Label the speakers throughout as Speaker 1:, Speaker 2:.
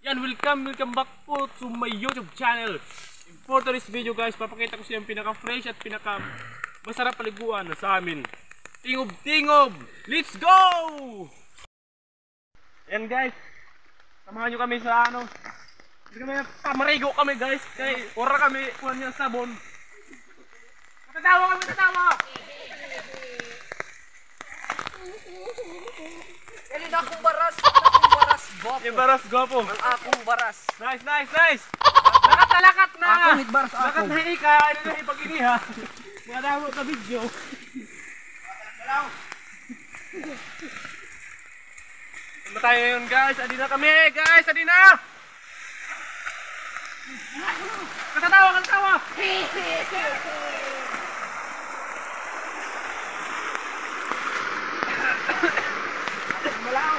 Speaker 1: Yan, welcome back po to my YouTube channel. For today's video guys, papakita ko sa inyo yung pinaka-fresh at pinaka-masarap paliguan sa amin. Tingob-tingob! Let's go! Yan guys, samahan nyo kami sa ano. Pamarigo kami guys, kaya ora kami kuha niya sabon. Matatawa kami, matatawa!
Speaker 2: Kali na akong baras gwapo.
Speaker 1: Yung baras gwapo.
Speaker 2: Ang akong baras.
Speaker 1: Nice! Lakat na!
Speaker 2: Akong hitbaras
Speaker 1: Lakat
Speaker 2: akong.
Speaker 1: na ika, ano na ipag-iniha. Mga dawo ka video. Ano tayo ngayon guys? Adi na kami guys! Adi na! Katawa! Malaw!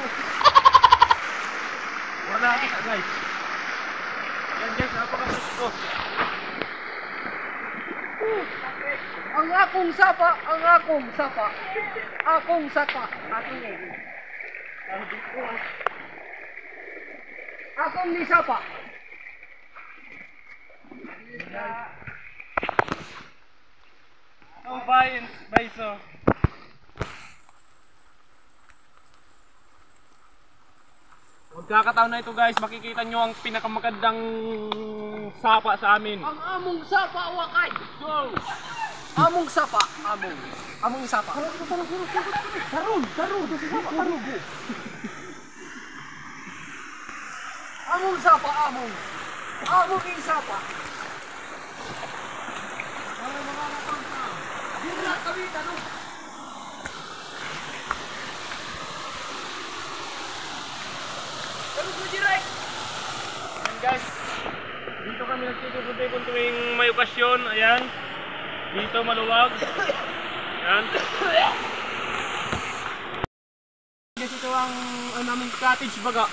Speaker 1: Wala kita guys. Yan guys, napakasas ko.
Speaker 2: Ang akong sapa. Akong sapa. Aking eh. Akong ni sapa.
Speaker 1: Ang bayan, baiso. Magkakataon na ito guys, makikita nyo ang pinakamagandang sapa sa amin.
Speaker 2: Ang among sapa wakay. Go. Among sapa. Among sapa. Tarun. Among sapa. Among isapa. Gila kami tanong.
Speaker 1: Ayan guys, dito kami nagtitipon-tipon tuwing may okasyon. Ayan, dito maluwag. Ayan. Guys, ito ang naming cottage ba?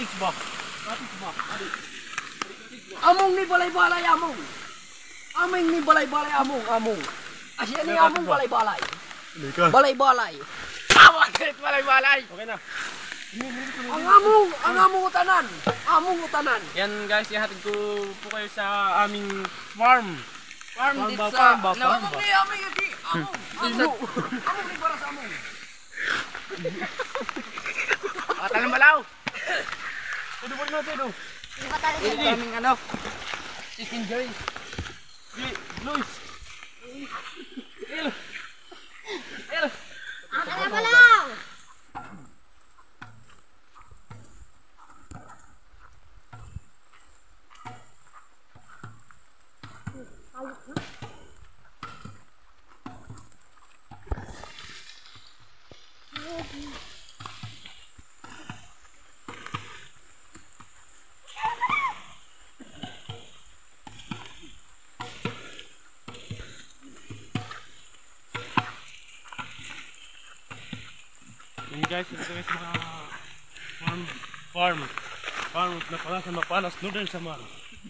Speaker 2: Among ni balay-balay among. Aming ni balay-balay among. Asya ni among balay-balay. Balay-balay.
Speaker 1: Bakit balay-balay? Okay na.
Speaker 2: Ang among utanan.
Speaker 1: Yan guys, ihatid ko po kayo sa aming farm. Farm ba?
Speaker 2: Among yaki. Among ni baras among.
Speaker 1: Talang malaw. Tudo po na tudo.
Speaker 2: Ito kaming ano. Chicken joy.
Speaker 1: Luis.
Speaker 3: Ang malaw!
Speaker 1: Yan guys, ito guys mga farm na pala sa Mapalas, Northern Samar.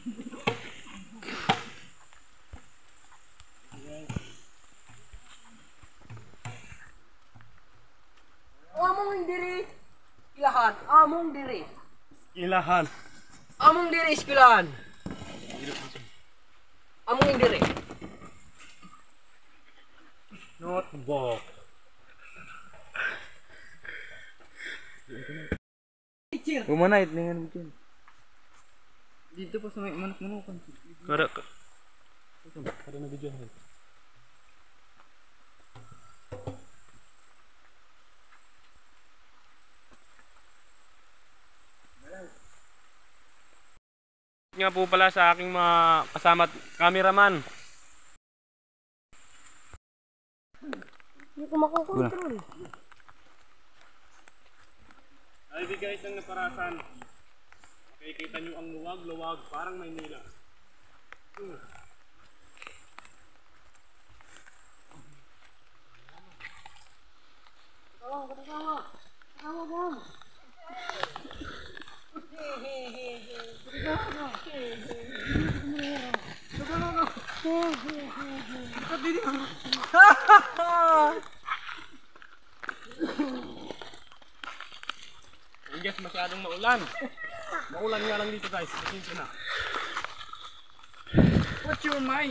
Speaker 2: Among diri. Ilahan. Among diri.
Speaker 1: Ilahan.
Speaker 2: Among diri iskilahan. Among diri.
Speaker 1: Notebook.
Speaker 4: Umanait dengan bikin.
Speaker 2: Dito pa sa may manok-manokan.
Speaker 1: Kada na video. Nga po pala sa aking mga kasama cameraman.
Speaker 3: Hindi ko makokontrol.
Speaker 1: Ay di guys ang naparasan. Makikita nyo ang luwag parang Maynila. Guys, masyadong maulan. Maulan nga lang dito guys. Pasensya na.
Speaker 2: What's your mind?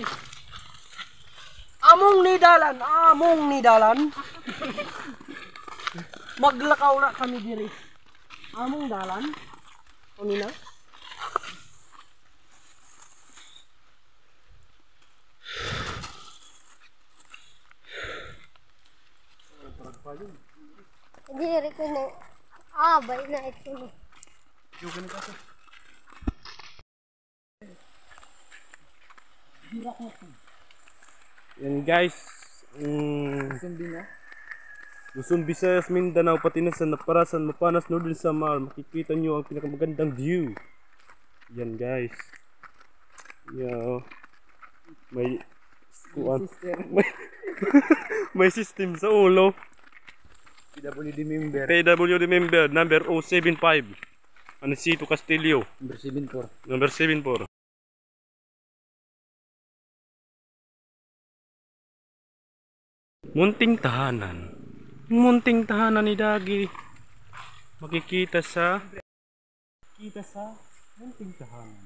Speaker 2: Among ni dalan. Maglakaw na kami diri. Among dalan. Ano na?
Speaker 3: Hindi rin ko na. Ah, bay na ito na.
Speaker 1: Yan guys. Luzon, Visayas, Mindanao, pati na sa Naparasan, Mapanas, Northern Samar. Makikita nyo ang pinakamagandang view. Yan guys. Yeah. May may system sa ulo.
Speaker 4: PWD member.
Speaker 1: PWD member number 075. Anisito Castillo.
Speaker 4: Number 74.
Speaker 1: Number 74. Munting tahanan ni Dagi. Makikita sa munting tahanan.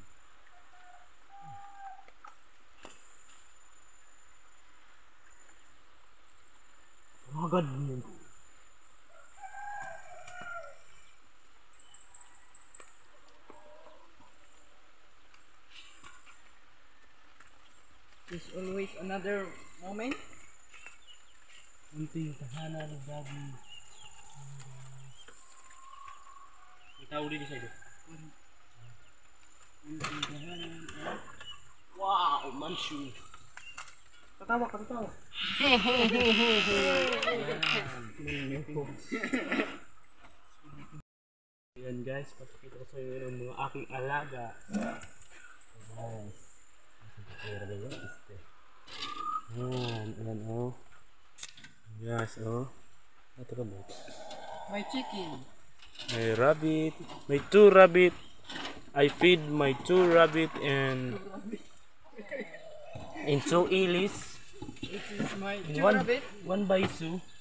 Speaker 1: Agad mo.
Speaker 2: There's always another moment.
Speaker 1: Munting tahanan ni Dagi. Itaw din siya. Wow, mansion. Tatawa ka tatawa. Ayan guys, papakita ko sa inyo ng mga aking alaga. Guys. Ayan oh. Yes, oh. Ito ka ba?
Speaker 2: My chicken.
Speaker 1: May rabbit. May 2 rabbit. I feed my 2 rabbit and 2 ilis.
Speaker 2: This is my
Speaker 1: And
Speaker 2: two rabbit.
Speaker 1: 1 baisu.